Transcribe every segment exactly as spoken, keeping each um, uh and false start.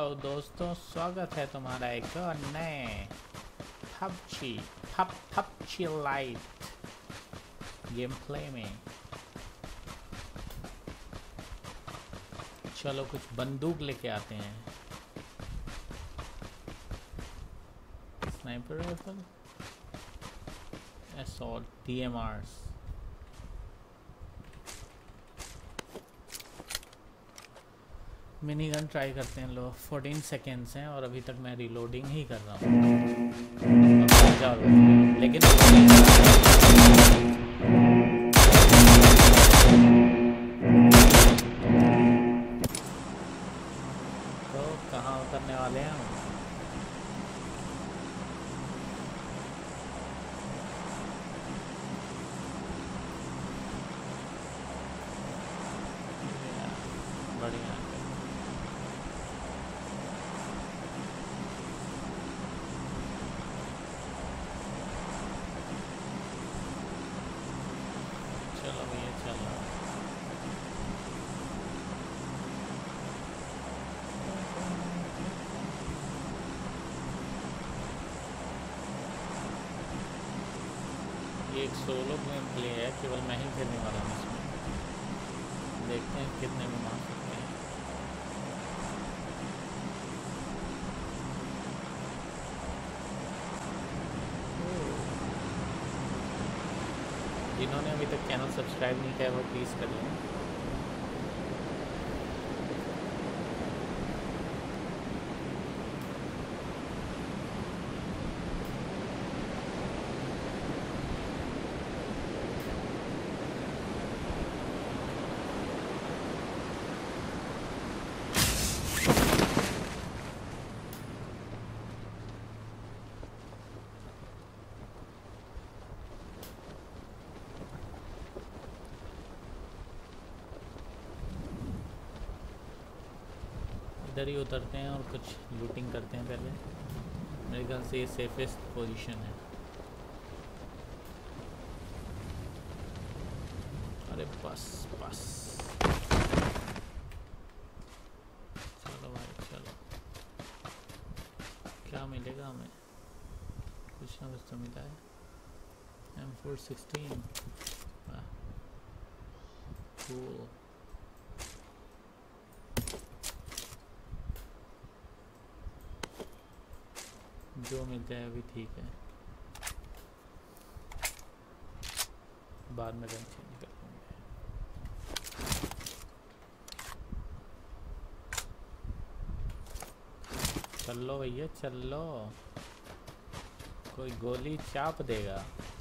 Hello दोस्तों, स्वागत है तुम्हारा एक और नए PUBG PUBG lite game play में। चलो कुछ बंदूक लेके आते हैं। Sniper rifle, assault, DMRs. Mini gun try करते हैं। लो चौदह सेकेंड्स हैं और अभी तक मैं रीलोडिंग ही कर रहा हूँ। लेकिन तो कहाँ उतरने वाले हैं हम? बढ़िया। चलो भैया चलो। ये एक सोलो गेम प्ले है, केवल मैं ही खेलने वाला हूँ इसमें। देखते हैं कितने में मार सकते हैं। जिन्होंने अभी तक चैनल सब्सक्राइब नहीं किया वो प्लीज़ कर लें। इधर ही उतरते हैं और कुछ लूटिंग करते हैं पहले। मेरे ख्याल से ये सेफेस्ट पोजीशन है। अरे बस बस चलो भाई चलो। क्या मिलेगा हमें? कुछ ना कुछ तो मिला है। M four sixteen cool. जो मिल जाए अभी ठीक है, बाद में गन चेंज कर लूँगा। चलो भैया चलो, कोई गोली चाप देगा।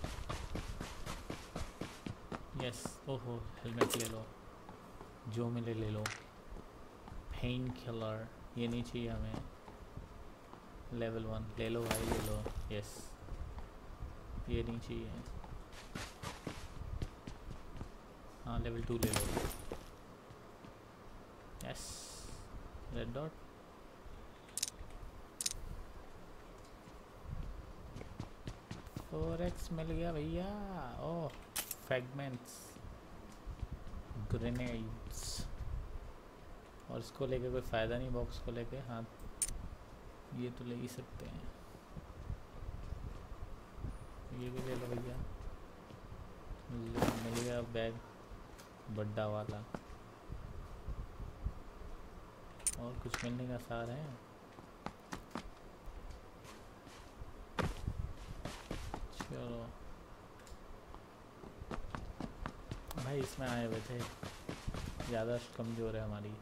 यस। ओहो, हेलमेट ले लो, जो मिले ले लो। पेन किलर ये नहीं चाहिए हमें। लेवल वन ले लो भाई ले लो। यस, ये नहीं चाहिए। हाँ लेवल टू ले लो। Yes, red dot. Four X मिल गया भैया। Oh, fragments, grenades. और इसको लेके कोई फ़ायदा नहीं, बॉक्स को लेके। हाँ ये तो ले ही सकते हैं। ये भी ले लो भैया। मिल गया बैग बड्डा वाला। और कुछ मिलने का सार है? चलो भाई, इसमें आए हुए थे, ज़्यादा कमज़ोर है हमारी।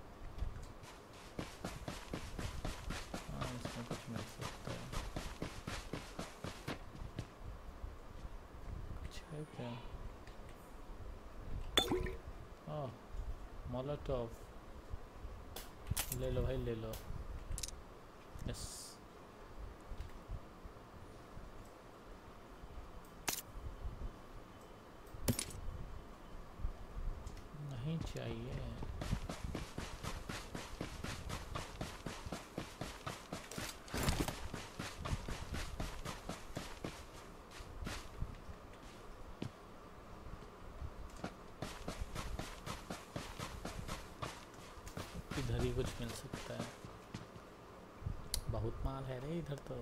हाँ इसमें कुछ मिल सकता है। कुछ है क्या? ओह, मोलोटोव ले लो भाई ले लो। यस, नहीं चाहिए। इधर ही कुछ मिल सकता है। बहुत माल है रे इधर तो।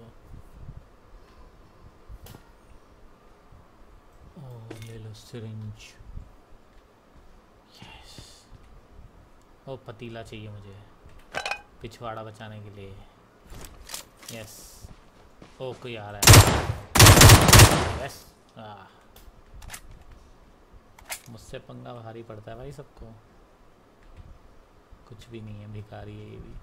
ओ ले लो सिरिंज। यस। ओ पतीला चाहिए मुझे पिछवाड़ा बचाने के लिए। यस। ओ कोई आ रहा है। यस। मुझसे पंगा भारी पड़ता है भाई सबको। कुछ भी नहीं है, भिखारी है ये भी।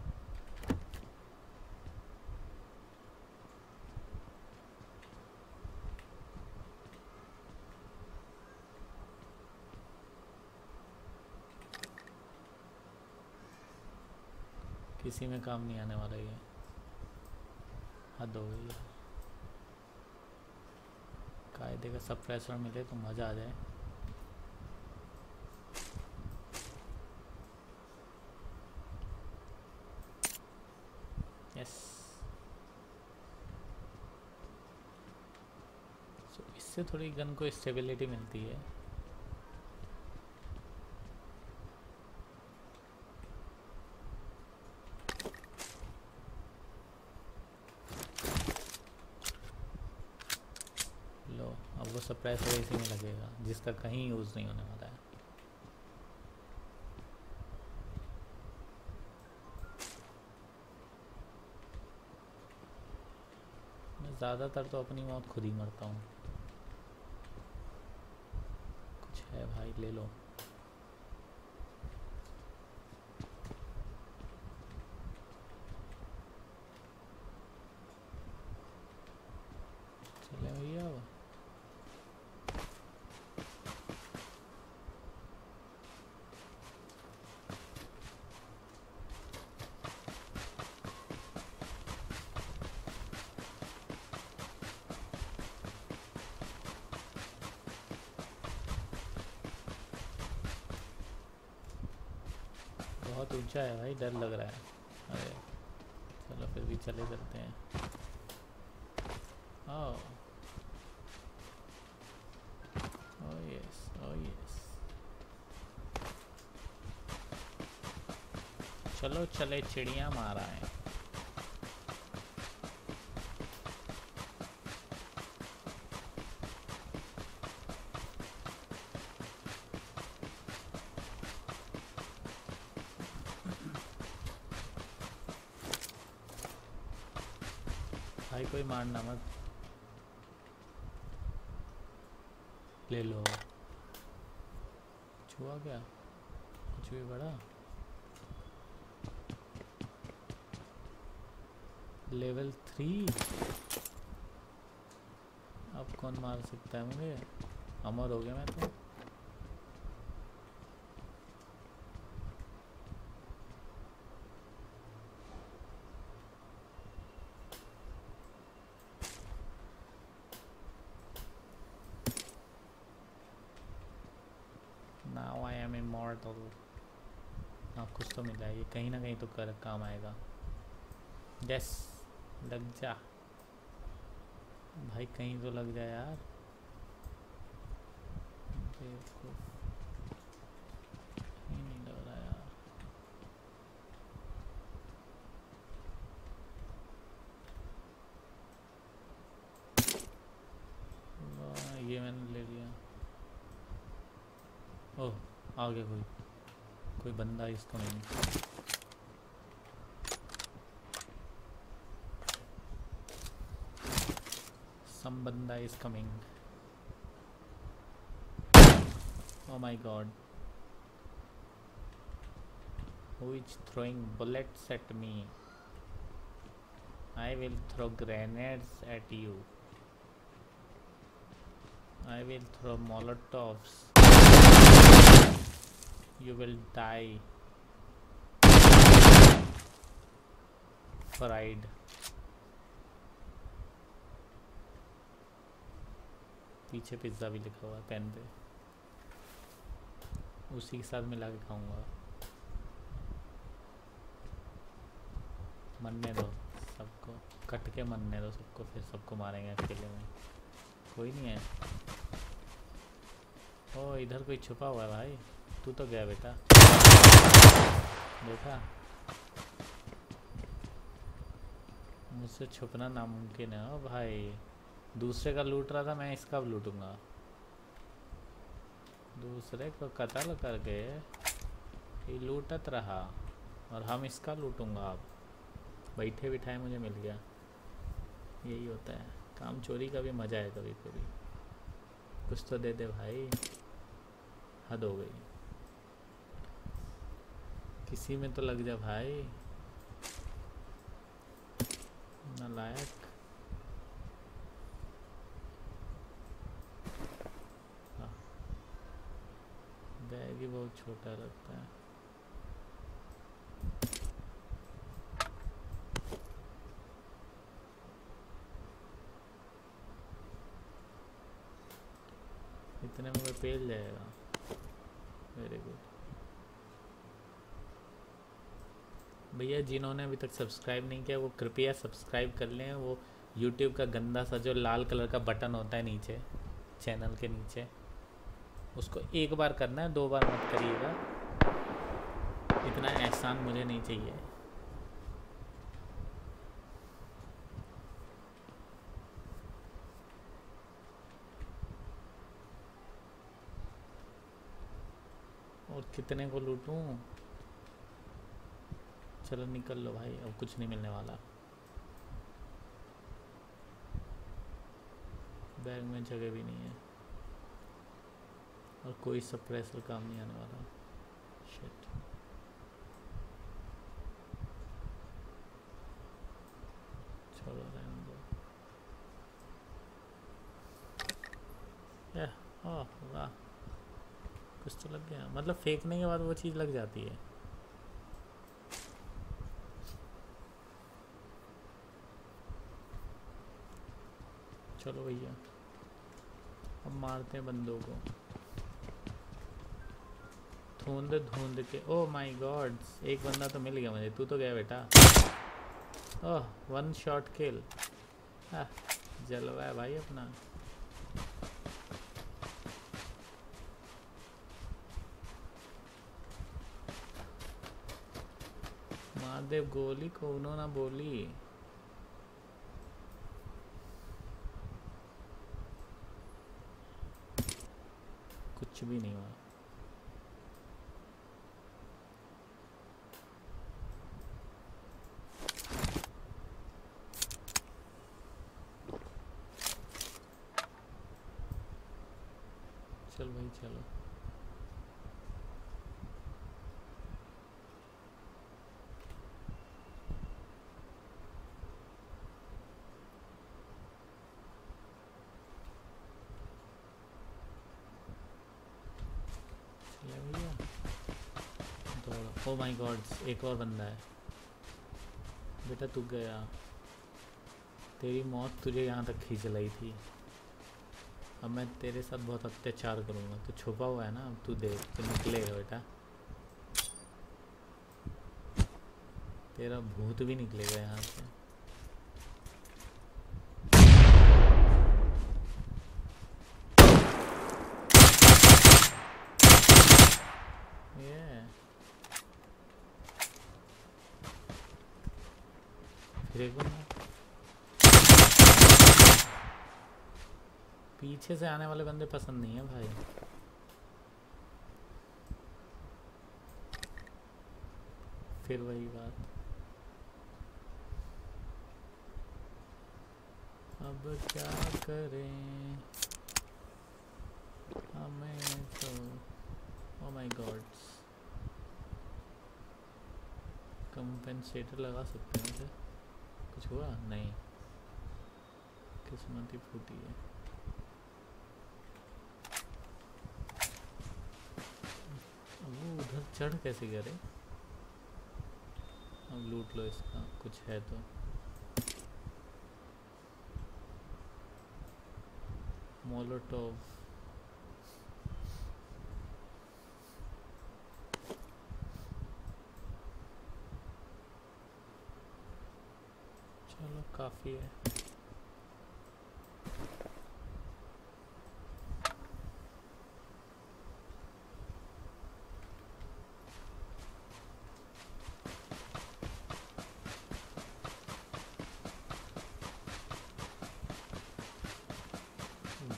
किसी में काम नहीं आने वाला ये। हद हो गई है। कायदे का सप्रेसर मिले तो मज़ा आ जाए। यस। so, इससे थोड़ी गन को स्टेबिलिटी मिलती है। लो अब वो सप्रेसर इसी में लगेगा जिसका कहीं यूज़ नहीं होने वाला है। मैं ज़्यादातर तो अपनी मौत खुद ही मरता हूँ। कुछ है भाई ले लो। चले भैया अब। बहुत ऊंचा है भाई, डर लग रहा है। अरे चलो फिर भी चले चलते हैं। Oh oh yes oh yes. चलो चले चिड़िया मारा है। भाई कोई मारना मत। ले लो। छुआ क्या कुछ भी बड़ा। Level three. अब कौन मार सकता है मुझे। अमर हो गया मैं तो। Now I am immortal. हाँ कुछ तो मिला है, ये कहीं ना कहीं तो कर काम आएगा। यस लग जा भाई, कहीं तो लग जा यार। देखो कहीं नहीं लग रहा यार। वाह, ये मैंने ले लिया। ओह आ गया कोई कोई बंदा इसको नहीं। Some banda is coming. Oh my god. Who is throwing bullets at me? I will throw grenades at you. I will throw molotovs. You will die. Fried. पीछे पिज्ज़ा भी लिखा हुआ है पेन पे, उसी के साथ मिला के खाऊंगा। मरने दो सबको, कट के मरने दो सबको, फिर सबको मारेंगे अकेले में। कोई नहीं है। ओ इधर कोई छुपा हुआ है भाई। तू तो गया बेटा, देखा मुझसे छुपना नामुमकिन है। ओ भाई, दूसरे का लूट रहा था, मैं इसका भी लूटूंगा। दूसरे को कत्ल करके ये लूटत रहा और हम इसका लूटूंगा। अब बैठे बिठाए मुझे मिल गया। यही होता है, काम चोरी का भी मज़ा है कभी कभी। कुछ तो दे दे भाई, हद हो गई। किसी में तो लग जा भाई, नालायक। हाँ, बैग ही बहुत छोटा लगता है। इतने में वो पेल जाएगा। वेरी गुड भैया। जिन्होंने अभी तक सब्सक्राइब नहीं किया वो कृपया सब्सक्राइब कर लें। वो यूट्यूब का गंदा सा जो लाल कलर का बटन होता है नीचे, चैनल के नीचे, उसको एक बार करना है, दो बार मत करिएगा। इतना एहसान मुझे नहीं चाहिए। और कितने को लूटूं? चलो निकल लो भाई, अब कुछ नहीं मिलने वाला। बैग में जगह भी नहीं है और कोई सप्रेसर काम नहीं आने वाला। शिट। छोड़ो रहने दो। याह, ओह वाह, कुछ तो लग गया। मतलब फेंकने के बाद वो चीज़ लग जाती है। चलो भैया, अब मारते हैं बंदों को धुंध धुंध के। ओ माय गॉड, एक बंदा तो मिल गया मुझे। तू तो गया बेटा। Oh, one shot kill. जलवा है भाई अपना। महादेव गोली को उन्होंने बोली। कुछ भी नहीं हुआ। चल भाई चलो। भैया दौड़ो। ओ माय गॉड, एक और बंदा है। बेटा तू गया, तेरी मौत तुझे यहाँ तक खींच लाई थी। अब मैं तेरे साथ बहुत अत्याचार करूँगा। तू छुपा हुआ है ना, अब तू देख, तू निकलेगा बेटा। तेरा भूत भी निकलेगा यहाँ से। ये फिर एक बंदा। पीछे से आने वाले बंदे पसंद नहीं है भाई। फिर वही बात। अब क्या करें हमें तो। ओ माय गॉड, कंपेंसेटर लगा सकते हैं उसे। कुछ हुआ नहीं, किस्मत ही फूटी है। वो उधर चढ़ कैसे गया रे? अब लूट लो इसका, कुछ है तो। मोलोटोव। चलो काफ़ी है।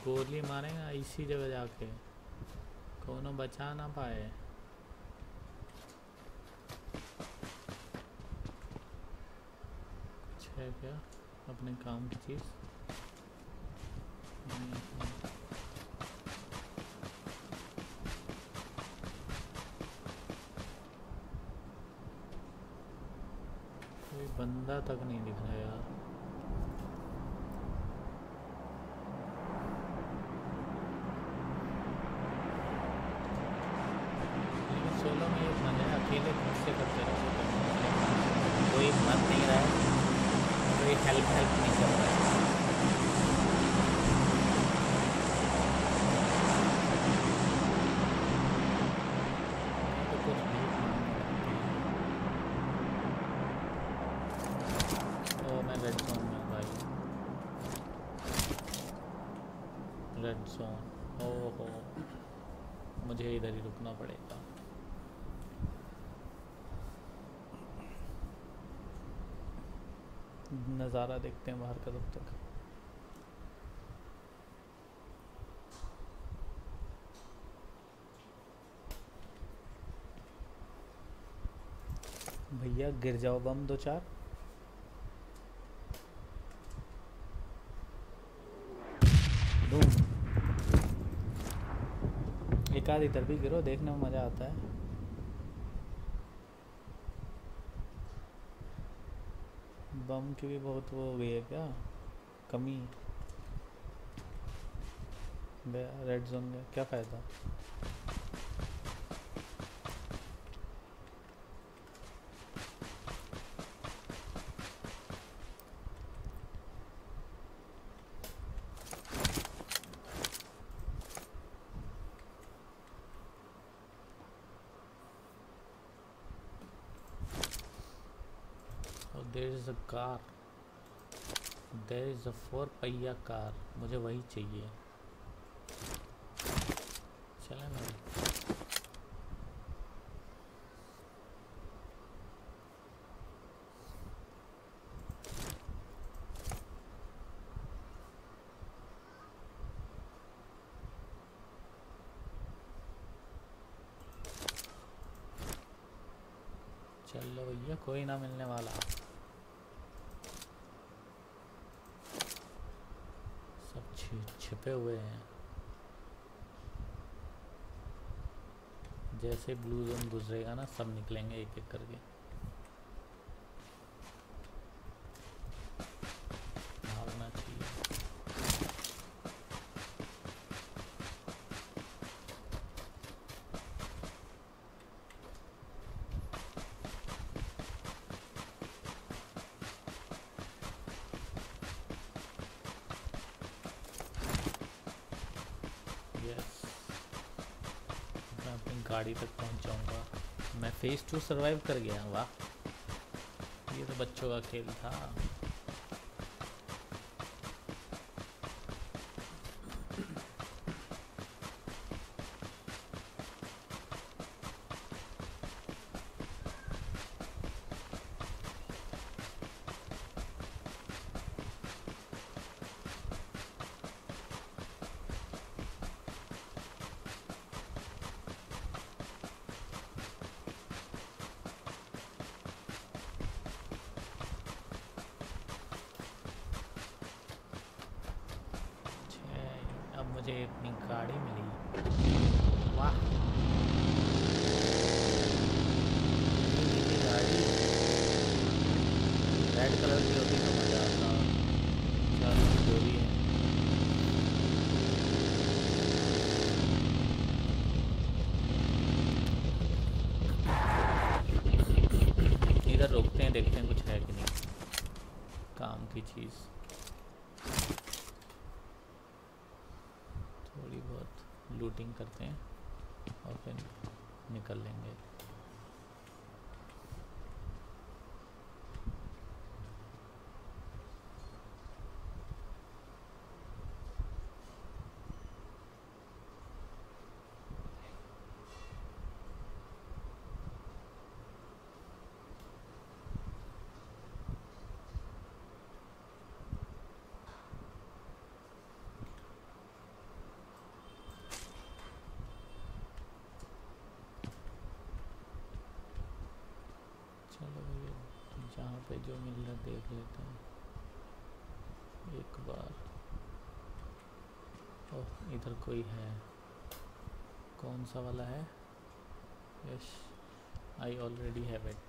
गोली मारेगा इसी जगह जाके, कोनो बचा ना पाए। कुछ है क्या अपने काम की चीज़? कोई बंदा तक नहीं दिख रहा यार। लेकिन सोलो में एक मजा है, अकेले खुद से करते रहो, कोई मर नहीं रहा है, कोई हेल्प हेल्प नहीं कर रहा है। तो कुछ भी ओ मैं रेड जोन में भाई, रेड जोन। ओहो मुझे इधर ही रुकना पड़ेगा। नज़ारा देखते हैं बाहर का तब तक। भैया गिर जाओ बम दो चार। धूम एक आध इधर भी गिरो, देखने में मज़ा आता है। बम की भी बहुत वो हो गई है क्या कमी? रेड जोन में क्या फ़ायदा? There is a car, there is a four पहिया कार, मुझे वही चाहिए। चले ना चलो भैया, कोई ना मिलने वाला। सब छिपे हुए हैं। जैसे ब्लू जोन गुजरेगा ना, सब निकलेंगे एक एक करके। भागना चाहिए। यस, मैं अपनी गाड़ी तक पहुंच जाऊंगा। मैं फेज टू सरवाइव कर गया, वाह ये तो बच्चों का खेल था। मुझे अपनी गाड़ी मिली, वाह गाड़ी रेड कलर की होती तो मज़ा आता। चलो जो भी है, इधर रोकते हैं, देखते हैं कुछ है कि नहीं काम की चीज़। थोड़ी बहुत लूटिंग करते हैं और फिर निकल लेंगे। जो मिल रहा देख लेते हैं एक बार। ओह इधर कोई है, कौन सा वाला है? Yes I already have it.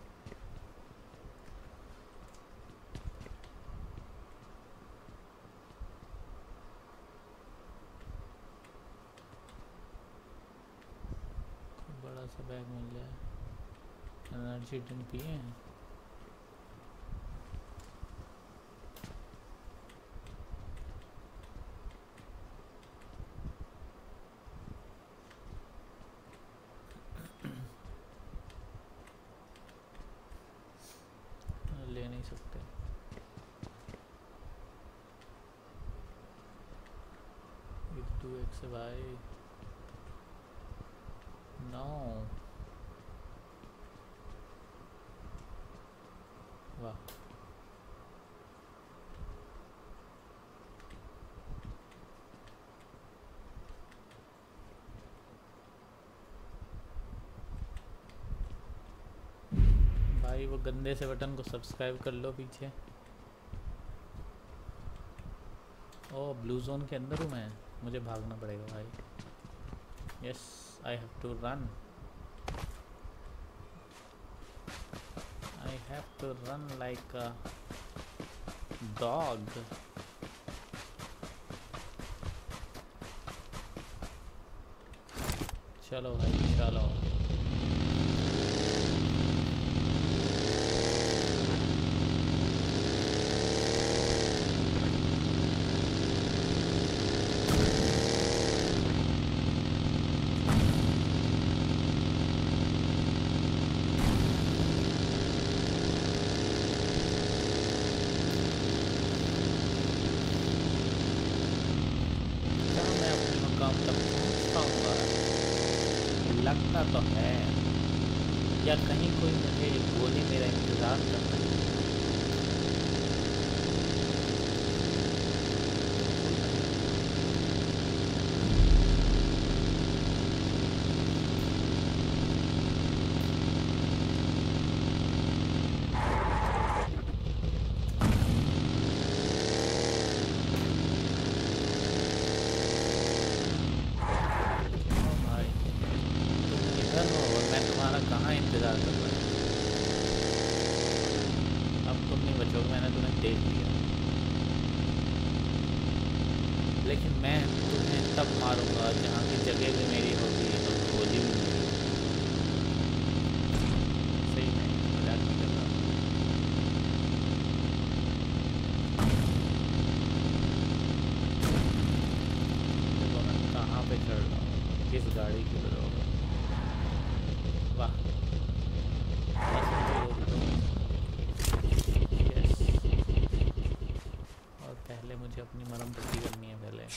बड़ा सा बैग मिल जाए। एनर्जी ड्रिंक पिए हैं? ले नहीं सकते। टू एक्स भाई नो। वाह भाई वो गंदे से बटन को सब्सक्राइब कर लो पीछे। ओ ब्लू जोन के अंदर हूँ मैं, मुझे भागना पड़ेगा भाई। Yes I have to run, I have to run like a dog. चलो भाई चलो। लगता तो है या कहीं कोई मुझे गोली मेरा इंतज़ार कर रहा है। इंतज़ार कर रहा है। अब तुम नहीं बचोगे, मैंने तुम्हें देख लिया। लेकिन मैं तुम्हें तब मारूंगा जहाँ की जगह भी मेरी होगी और गोली भी मेरी। सही नहीं, मजाक नहीं कर रहा। देखो मैं कहाँ पे चढ़ रहा हूँ, किस गाड़ी की वजह। वाह और पहले मुझे अपनी मरहम पट्टी करनी है पहले।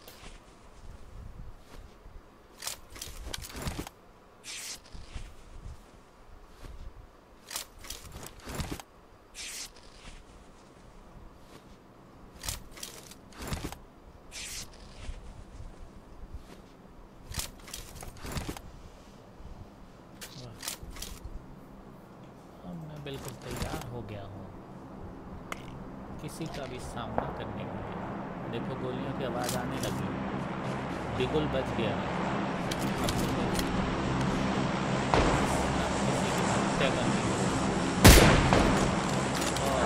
बिल्कुल तैयार हो गया हूँ किसी का भी सामना करने के लिए। देखो गोलियों की आवाज़ आने लगी, बिल्कुल बच गया। अब मुझे किसी की हत्या करनी है। और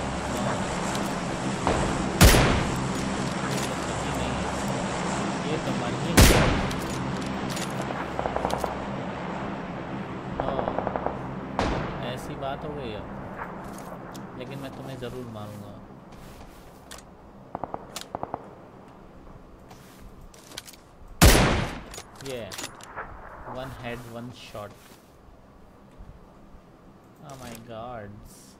ये तो मर ही नहीं। ऐसी बात हो गई अब, लेकिन मैं तुम्हें ज़रूर मारूंगा। ये one head one shot. Oh my god,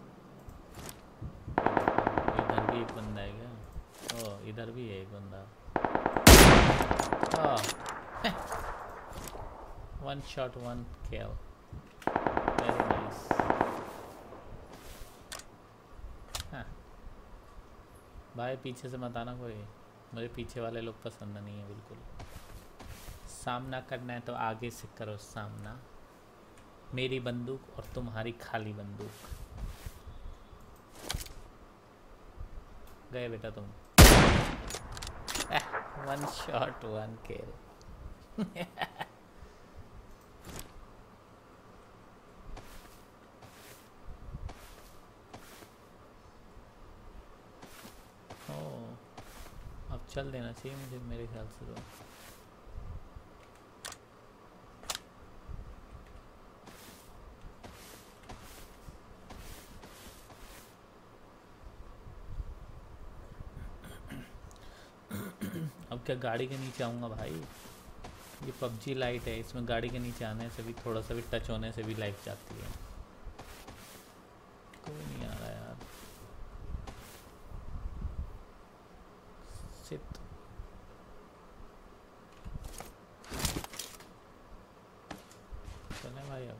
इधर भी एक बंदा है क्या? ओह इधर भी है एक बंदा। Oh one shot one kill, very nice. भाई पीछे से मत आना कोई, मुझे पीछे वाले लोग पसंद नहीं है बिल्कुल। सामना करना है तो आगे से करो सामना, मेरी बंदूक और तुम्हारी खाली बंदूक। गए बेटा तुम। One shot one kill. अब चल देना चाहिए मुझे मेरे ख्याल से तो। अब क्या गाड़ी के नीचे आऊँगा भाई? ये पबजी लाइट है, इसमें गाड़ी के नीचे आने से भी, थोड़ा सा भी टच होने से भी लाइफ जाती है। कोई नहीं आ रहा यार। सिट। चले भाई अब।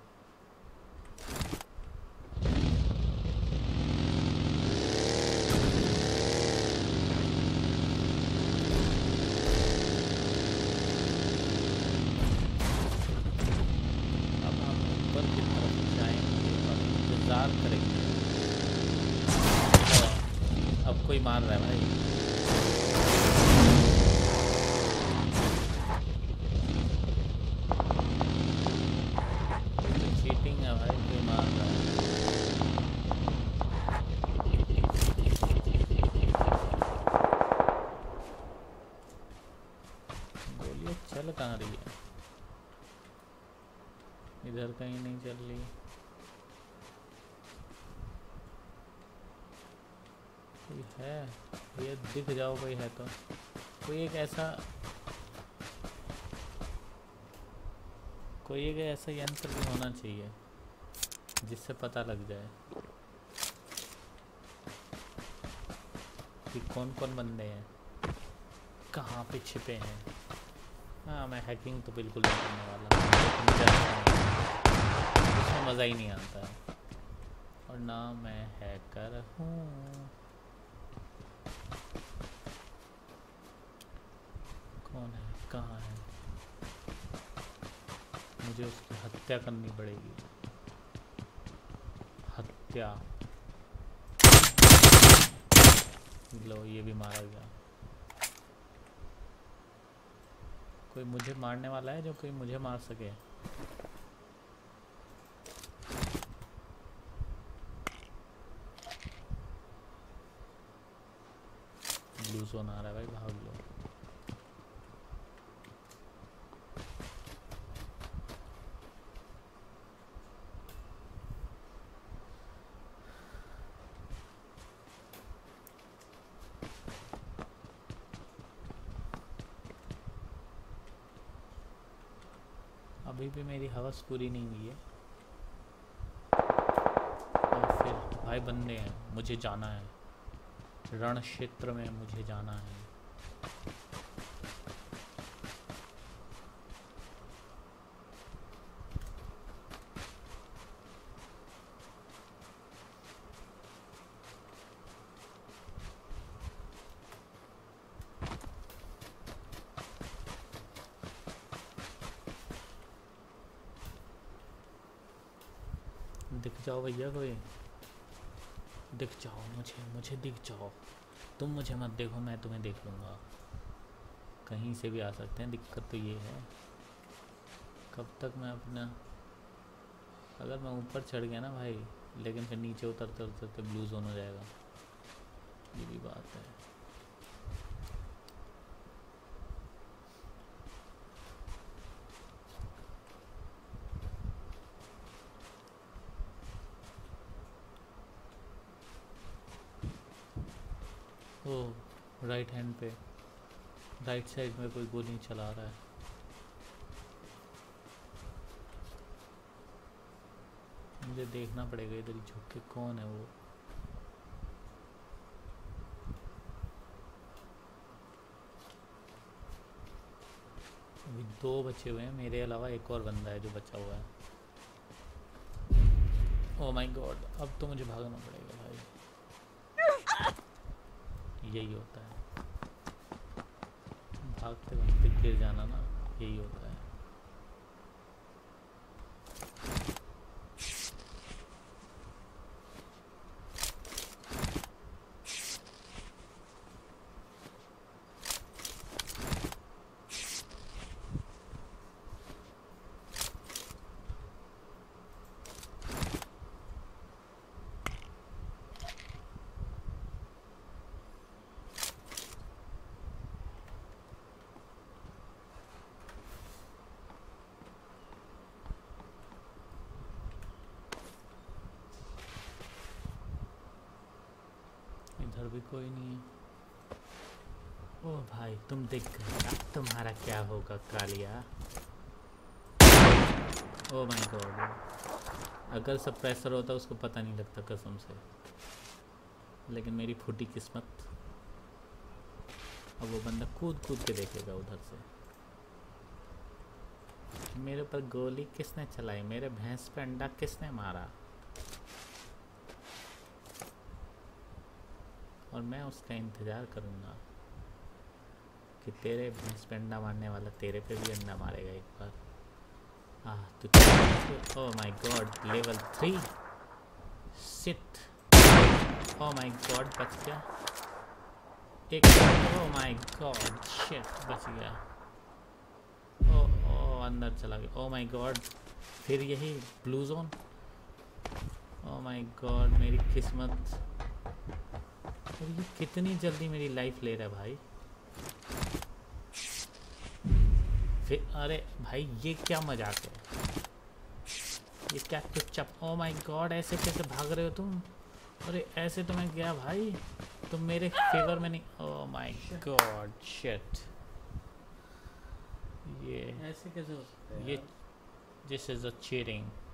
अब कोई मार रहा है भाई। तो चीटिंग है भाई, कोई मार रहा है। गोलियां चल कहाँ रही है? इधर कहीं नहीं चल रही। कोई है? ये दिख जाओ कोई है तो। कोई एक ऐसा कोई एक ऐसा यंत्र भी होना चाहिए जिससे पता लग जाए कि कौन कौन बंदे हैं, कहाँ पे छिपे हैं। हाँ, मैं हैकिंग तो बिल्कुल नहीं करने वाला, मुझे उसमें मज़ा ही नहीं आता और ना मैं हैकर हूँ। कौन है, कहाँ है? मुझे उसकी हत्या करनी पड़ेगी। हत्या। लो, ये भी मारा गया। कोई मुझे मारने वाला है जो कोई मुझे मार सके? ब्लू जोन आ रहा है भाई, भाग लो। अभी भी मेरी हवस पूरी नहीं हुई है। और फिर भाई बंदे हैं, मुझे जाना है रण क्षेत्र में, मुझे जाना है। दिख जाओ भैया, कोई दिख जाओ मुझे, मुझे दिख जाओ। तुम मुझे मत देखो, मैं तुम्हें देख लूँगा। कहीं से भी आ सकते हैं, दिक्कत तो ये है कब तक मैं अपना, अगर मैं ऊपर चढ़ गया ना भाई, लेकिन फिर नीचे उतरते उतरते ब्लू जोन हो जाएगा, ये भी बात है। ओ राइट हैंड पे, राइट साइड में कोई गोली चला रहा है। मुझे देखना पड़ेगा इधर ही झुक के, कौन है वो। अभी दो बचे हुए हैं, मेरे अलावा एक और बंदा है जो बचा हुआ है। ओह माय गॉड, अब तो मुझे भागना पड़ेगा भाई। यही होता है, भागते भागते गिर जाना ना, यही होता है। इधर भी कोई नहीं है। ओ भाई तुम देख गए, अब तुम्हारा क्या होगा कालिया। ओ माय गॉड, अगर सप्रेसर होता उसको पता नहीं लगता कसम से, लेकिन मेरी फूटी किस्मत। अब वो बंदा कूद कूद के देखेगा उधर से। मेरे ऊपर गोली किसने चलाई, मेरे भैंस पे अंडा किसने मारा, और मैं उसका इंतज़ार करूँगा कि तेरे भैंस पे अंडा मारने वाला तेरे पे भी अंडा मारेगा एक बार। हाँ तो oh my god, level three sit. Oh my god बच गया एक। ओह माय गॉड शिट बच गया। ओह ओह अंदर चला गया। ओह माय गॉड फिर यही blue zone. Oh my god मेरी किस्मत। और ये कितनी जल्दी मेरी लाइफ ले रहा है भाई। फिर अरे भाई ये क्या मजाक है, ये क्या चुपचाप। ओह माय गॉड ऐसे कैसे भाग रहे हो तुम। अरे ऐसे तो मैं गया भाई, तुम मेरे फेवर में नहीं। ओह माय गॉड शिट, ये ऐसे कैसे हो सकता है ये दिस इज अ चीटिंग।